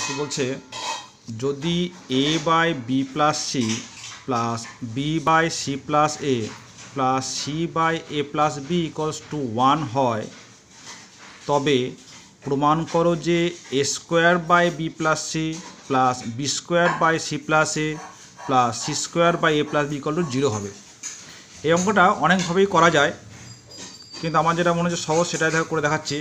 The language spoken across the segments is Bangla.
কি বলছে, যদি a by B plus C plus B by C plus A plus C by A plus B equals to 1 হয়, তবে প্রমাণ করো যে A square by B plus C plus B square by C plus A plus C square by A plus B equal to 0 হবে। এই অঙ্কটা অনেকভাবেই করা যায়, কিন্তু আমার যেটা মনে হচ্ছে সহজ সেটাই করে দেখাচ্ছি।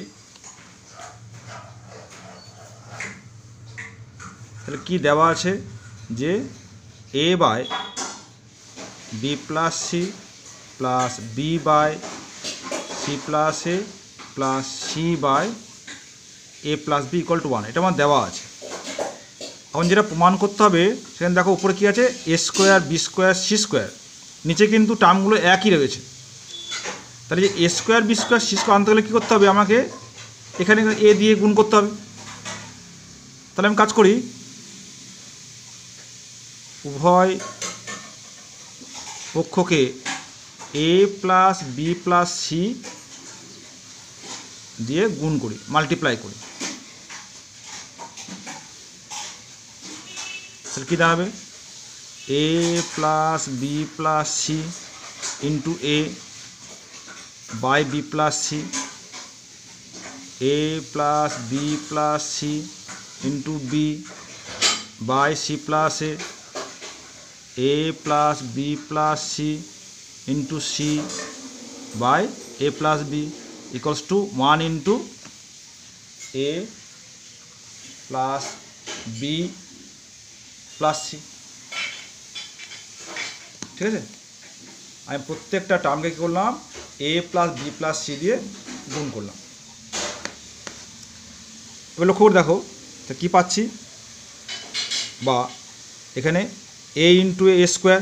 তাহলে কি দেওয়া আছে যে A by B plus C plus B by C plus A plus C by A plus B equal to 1, এটা আমার দেওয়া আছে। এখন যেটা প্রমাণ করতে হবে সেখানে দেখো উপরে কী আছে, A square B square C square, নিচে কিন্তু টার্মগুলো একই রয়েছে। তাহলে যে A square B square C square আনতে গেলে কী করতে হবে, আমাকে এখানে এ দিয়ে গুণ করতে হবে। তাহলে আমি কাজ করি, উভয় পক্ষকে A plus B plus C দিয়ে গুণ করি, মাল্টিপ্লাই করি। তাহলে কী দাঁড়াবে, A plus B plus C into A by B plus C, A plus B plus C into B by C plus A plus B plus C into C by A plus B equals to 1 into A plus B plus C. ঠিক আছে, আমি প্রত্যেকটা টার্মকে কী করলাম, A plus B plus C দিয়ে গুণ করলাম। এবার লক্ষ্য করে দেখো তা কী পাচ্ছি, বা এখানে A into A square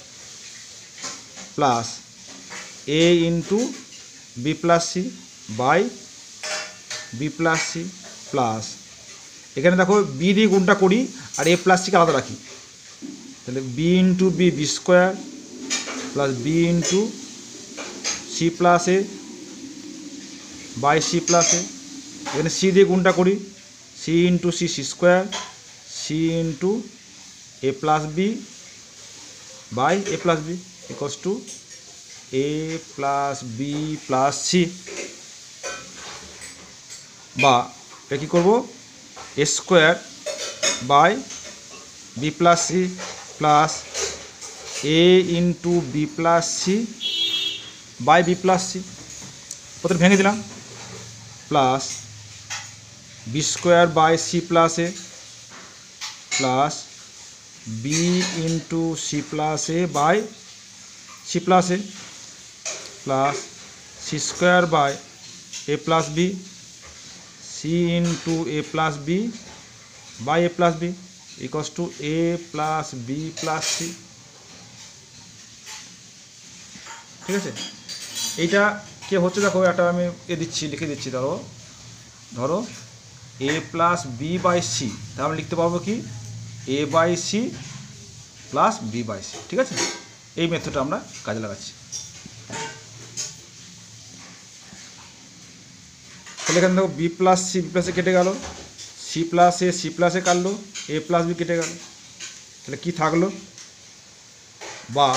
plus A into B plus C by B plus C plus, এখানে দেখো বি দিয়ে গুণটা করি আর এ প্লাস সিকে আলাদা রাখি, তাহলে B into B B square plus B into C plus A by C plus A, এখানে সি দিয়ে গুণটা করি, C into C C square C into A plus B by A plus B equals to A plus B plus C. বা এটা কী করবো, A square by B plus C plus A into B plus C by B plus C, প্রথমে ভেঙে দিলাম, plus B square by C plus A plus B into C plus A by C plus A plus C square by A plus B C into A plus B by A plus B equals to A plus B plus C. ঠিক আছে, এইটা কে হচ্ছে দেখো, একটা আমি দিচ্ছি, লিখে দিচ্ছি, ধরো A plus B by C, তাহলে আমি লিখতে পারবো কি, A by C plus B by C. ঠিক আছে, এই মেথডটা আমরা কাজে লাগাচ্ছি। তাহলে এখানে দেখো বি প্লাস সি কেটে গেল, সি প্লাসে কাটলো, এ প্লাস বি কেটে গেল, তাহলে কি থাকলো, বা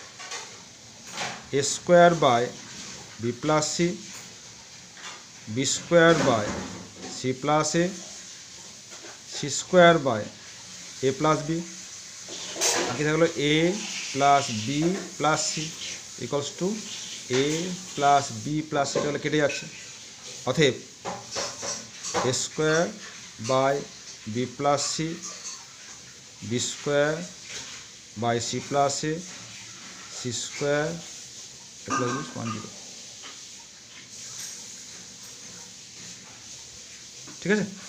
A square by B plus C B square by C plus A C square by A plus B, আর কি থাকলো A plus B plus C equals to A plus B plus C, তাহলে কেটে যাচ্ছে। অতএব A square by B plus C B square by C plus A C square plus 1 0। ঠিক আছে।